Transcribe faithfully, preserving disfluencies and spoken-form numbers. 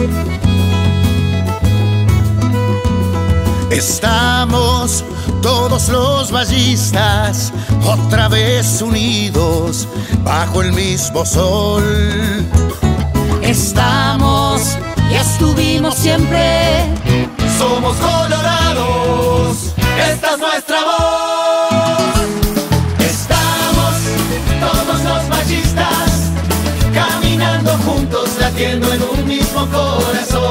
Estamos todos los ballistas otra vez unidos bajo el mismo sol. Estamos y estuvimos siempre. Somos colorados, esta es nuestra voz. Estamos todos los ballistas caminando juntos, latiendo en un mismo corazón.